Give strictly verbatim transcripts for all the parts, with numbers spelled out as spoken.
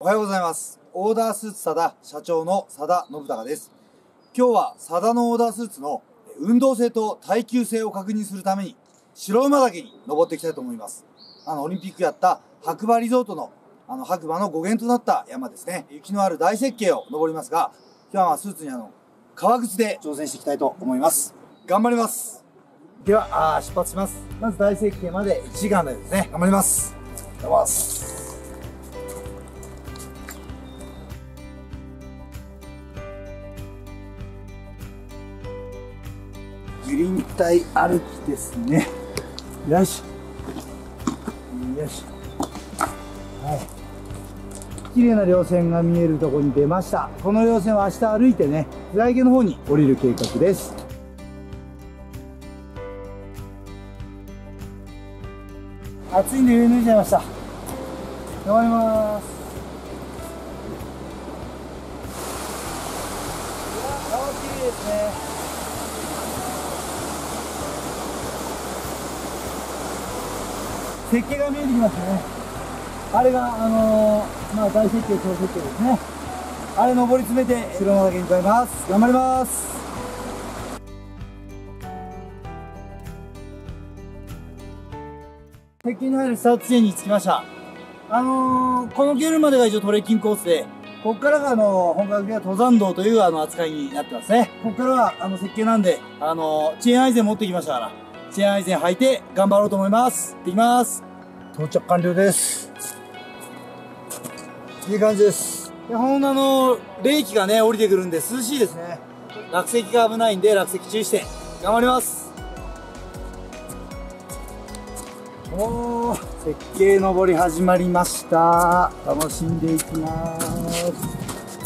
おはようございます。オーダースーツ佐田社長の佐田信孝です。今日は佐田のオーダースーツの運動性と耐久性を確認するために白馬岳に登っていきたいと思います。あのオリンピックやった白馬リゾートのあの白馬の語源となった山ですね。雪のある大雪渓を登りますが、今日はまあスーツにあの革靴で挑戦していきたいと思います。頑張ります。ではあ出発します。まず大雪渓までいちじかんですね。頑張ります。頑張ります。グリーン体歩きですね。よし。よし。はい。綺麗な稜線が見えるところに出ました。この稜線は明日歩いてね、フライゲの方に降りる計画です。暑いんで上脱いじゃいました。頑張ります。顔綺麗ですね。雪渓が見えてきますね。あれがあのー、まあ大雪渓、小雪渓ですね。あれ登り詰めて白馬岳に向かいます。頑張ります。雪渓に入るスタート地点に着きました。あのー、このゲルまでが一応トレッキングコースで、ここからがあの本格的な登山道というあの扱いになってますね。ここからはあの雪渓なんで、あのー、チェーンアイゼン持ってきましたから、チェーンアイゼン履いて頑張ろうと思います。行ってきます。到着完了です。いい感じです。いや、ほんとあの、冷気がね、降りてくるんで涼しいですね。落石が危ないんで、落石注意して、頑張ります。おー、雪渓登り始まりました。楽しんでいきます。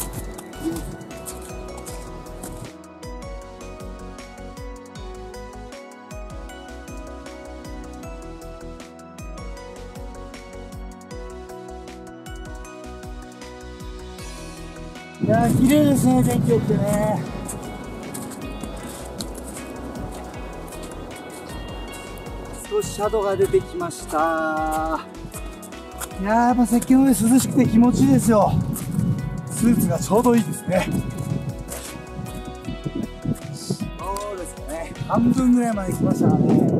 いやー、綺麗ですね、天気良くてね。少しシャドウが出てきました。いやー、やっぱ雪渓の上涼しくて気持ちいいですよ。スーツがちょうどいいですね。そうですね、半分ぐらいまで来ましたね。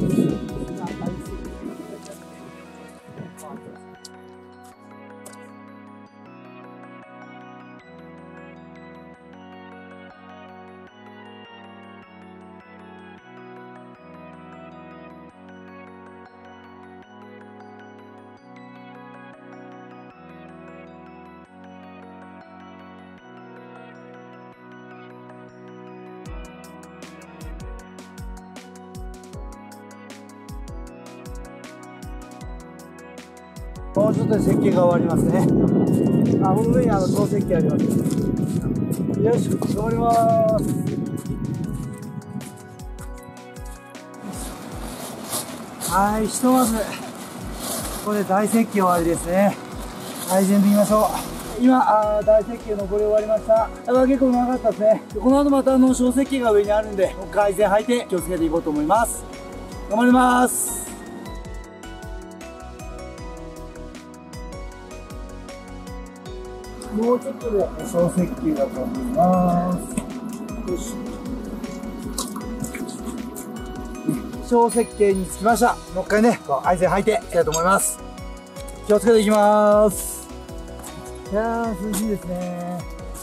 もうちょっとで雪渓が終わりますね。あ、この上にあの小雪渓あります。よし、頑張ります。はい、ひとまずここで大雪渓終わりですね。はい、全部行きましょう。今あ大雪渓登り終わりました。やっぱ結構長かったですね。この後またあの小雪渓が上にあるんで、もう改善履いて気をつけていこうと思います。頑張ります。もうちょっとで小雪渓だと思います。よし。小雪渓に着きました。もう一回ね、アイゼン履いていきたいと思います。気をつけていきます。いやー、涼しいですね。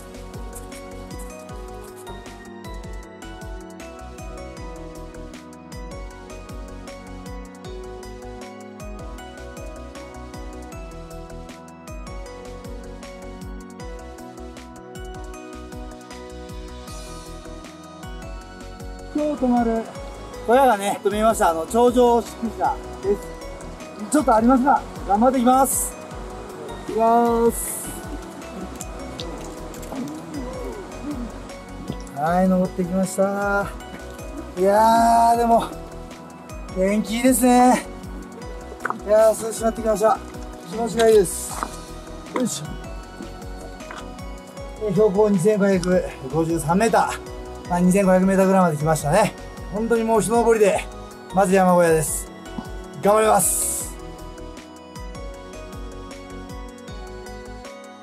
今日泊まる小屋がね、止めました。あの、頂上宿舎です。ちょっとありますが、頑張っていきます。いきます。はい、登ってきました。いやー、でも、天気いいですね。いやー、涼しくなってきました。気持ちがいいです。よいしょ。標高にせんごひゃくごじゅうさんメーター。まあ、にせんごひゃくメーターぐらいまで来ましたね。本当にもう一登りで、まず山小屋です。頑張ります。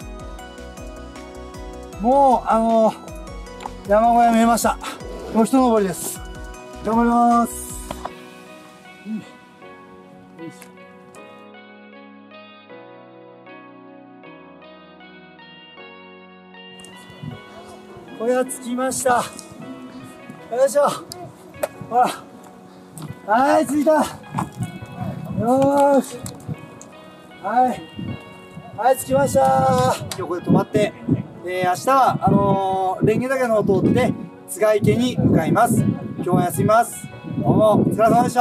もう、あのー、山小屋見えました。もう一登りです。頑張ります。うん、よいしょ。小屋着きました。よいしょ。ほら。はい、着いた。よーし。はい。はい、着きました。今日ここで泊まって、えー、明日は、あのー、蓮華岳の方を通って、津賀池に向かいます。今日は休みます。どうも、お疲れ様でした。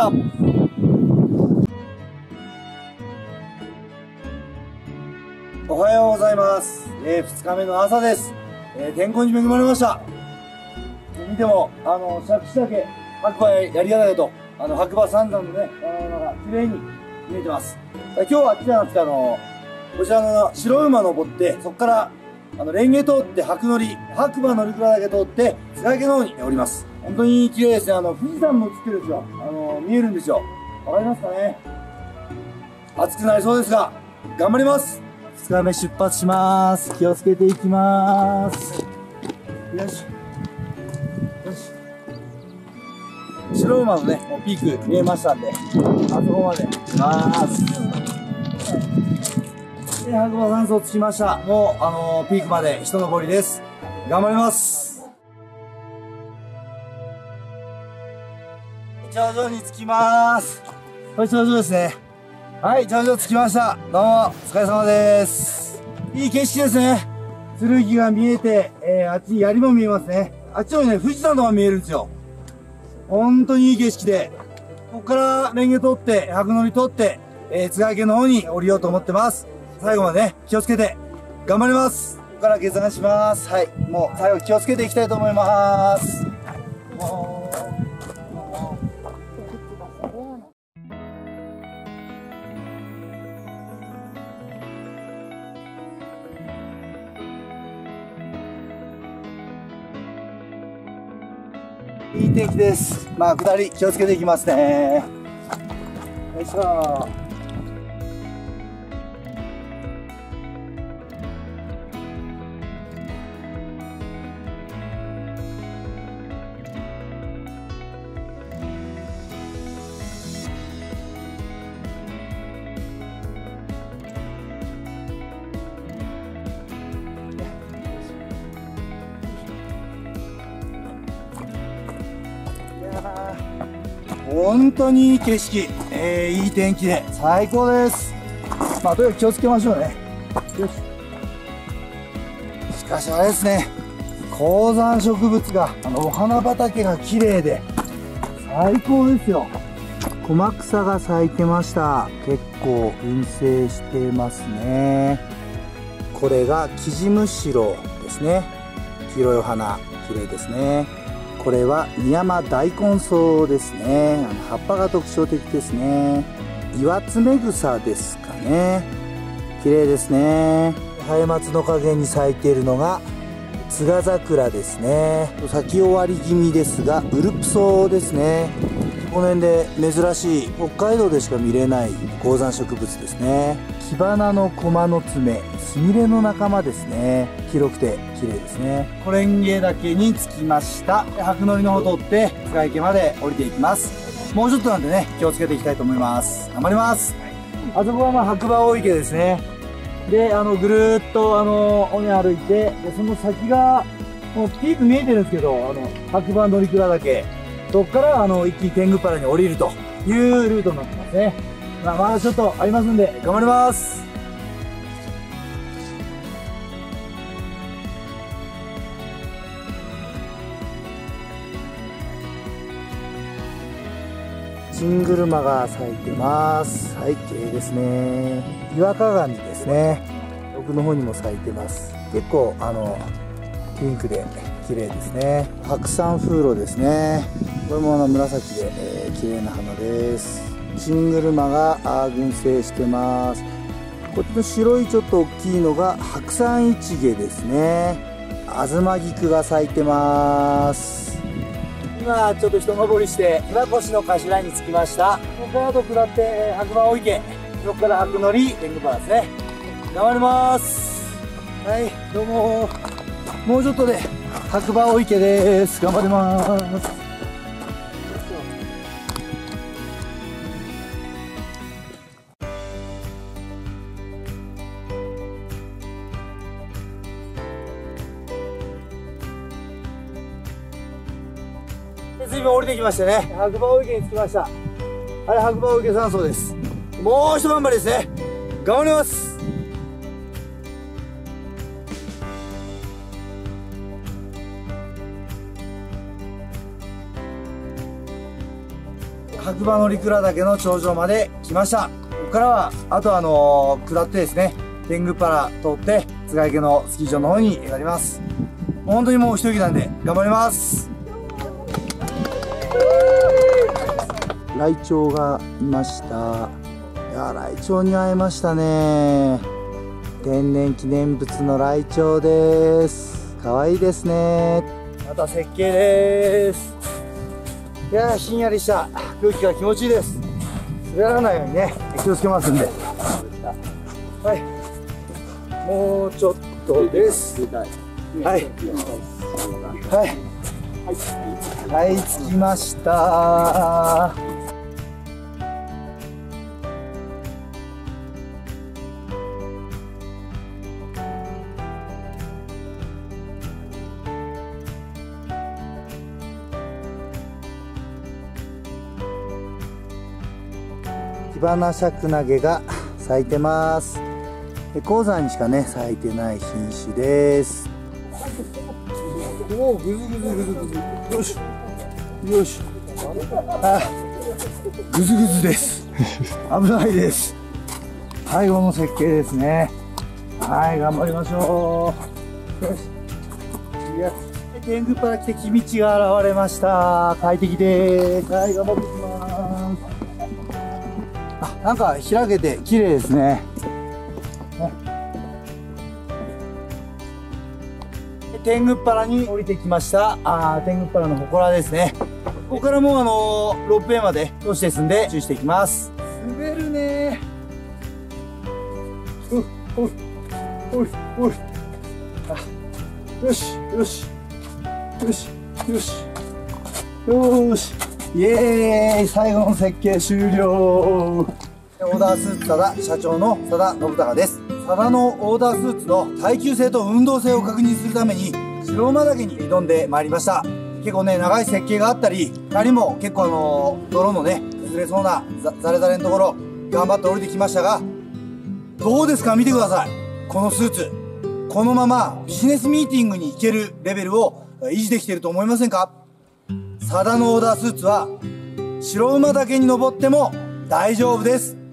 おはようございます。えー、ふつかめの朝です。えー、天候に恵まれました。見ても、あの、杓子岳、白馬やりがたと、あの、白馬三山のね、山々が綺麗に見えてます。今日はあっちなんですけど、あの、こちらの白馬登って、そこから、あの、蓮華通って白乗り、白馬乗鞍岳通って、津賀池の方におります。本当に綺麗ですね。あの、富士山も映ってるんですよ。あの、見えるんですよ。わかりますかね。暑くなりそうですが、頑張ります。ふつかめ出発します。気をつけていきます。よし。よし。白馬のね、ピーク見えましたんで、あそこまで行きます。で、白馬山荘着きました。もう、あのー、ピークまで一登りです。頑張ります。頂上に着きます。これ頂上ですね。はい、頂上着きました。どうも、お疲れ様です。いい景色ですね。剣が見えて、えー、あっちに槍も見えますね。あっちにね、富士山のが見えるんですよ。本当にいい景色で、ここから蓮華通って、白乗り通って、えー、津賀池の方に降りようと思ってます。最後までね、気をつけて、頑張ります。ここから下山します。はい。もう、最後気をつけていきたいと思います。いい天気です。まあ、下り気をつけていきますね。よいしょ。本当にいい景色、えー、いい天気で最高です。まあ、とにかく気をつけましょうね。よし。しかしあれですね、高山植物が、あの、お花畑が綺麗で最高ですよ。コマ草が咲いてました。結構群生してますね。これがキジムシロですね。黄色いお花、綺麗ですね。これはミヤマ大根草ですね。あの葉っぱが特徴的ですね。岩爪草ですかね。綺麗ですね。ハエマツの陰に咲いているのがツガ桜ですね。咲き終わり気味ですが、ウルプソですね。この辺で珍しい北海道でしか見れない高山植物ですね。キバナのコマの爪、スミレの仲間ですね。広くて綺麗ですね。小蓮華岳に着きました。白乗りの方を通って津賀池まで降りていきます。もうちょっとなんでね、気をつけていきたいと思います。頑張ります。あそこはまあ白馬大池ですね。で、あのぐるーっとあの尾根歩いて、でその先がもうピーク見えてるんですけど、あの白馬乗鞍岳、そこからあの一気に天狗原に降りるというルートになってますね。まあ、まだちょっとありますんで頑張ります。チングルマが咲いてます。はい、綺麗ですね。岩鏡ですね。奥の方にも咲いてます。結構あのピンクで綺麗ですね。白山風呂ですね。これもあの紫で、えー、綺麗な花です。チングルマがあ群生してます。こっちの白いちょっと大きいのが白山イチゲですね。アズマギクが咲いてます。今ちょっと一登りして岩越の頭に着きました。ここからと下って白馬大池、そこから白乗り天狗原ですね。頑張ります。はい、どうももうちょっとで白馬大池です。頑張ります。随分降りてきましてね、白馬大池に着きました。あれ、白馬大池山荘です。もう一頑張りですね。頑張ります。白馬乗鞍岳の頂上まで来ました。ここからは、あとはあのー、下ってですね、天狗原通って、津賀池のスキー場の方に上がります。本当にもう一息なんで、頑張ります。ライチョウがいました。いや、ライチョウに会えましたね。天然記念物のライチョウです。可愛いですね。また雪景です。いやー、ひんやりした空気が気持ちいいです。滑らないようにね、気をつけますんで。はい。もうちょっとです。はい。はい。はい、着きました。キバナシャクナゲが咲いてます。高山にしかね咲いてない品種です。おお、ぐずぐずぐずぐず。よしよし。あ、ぐずぐずです。危ないです。最後の設計ですね。はい、頑張りましょう。よし。いや、天狗原来て黄道が現れました。快適です。はい、頑張っていきます。あ、なんか開けて綺麗ですね。ね、天狗原に降りてきました。あー、天狗原の祠ですね。ここからもうあのー、ロープウェイまで都市ですんで注意していきます。滑るねー。おいおいおいおい。あ、よしよしよしよしよし。イエーイ、最後の設計終了。オーダースーツ佐田社長の佐田信孝です。佐田のオーダースーツの耐久性と運動性を確認するために白馬岳に挑んでまいりました。結構ね、長い設計があったり、谷も結構あのー、泥のね、崩れそうなざザレザレのところ、頑張って降りてきましたが、どうですか、見てください。このスーツ。このままビジネスミーティングに行けるレベルを維持できていると思いませんか？佐田のオーダースーツは白馬岳に登っても大丈夫です。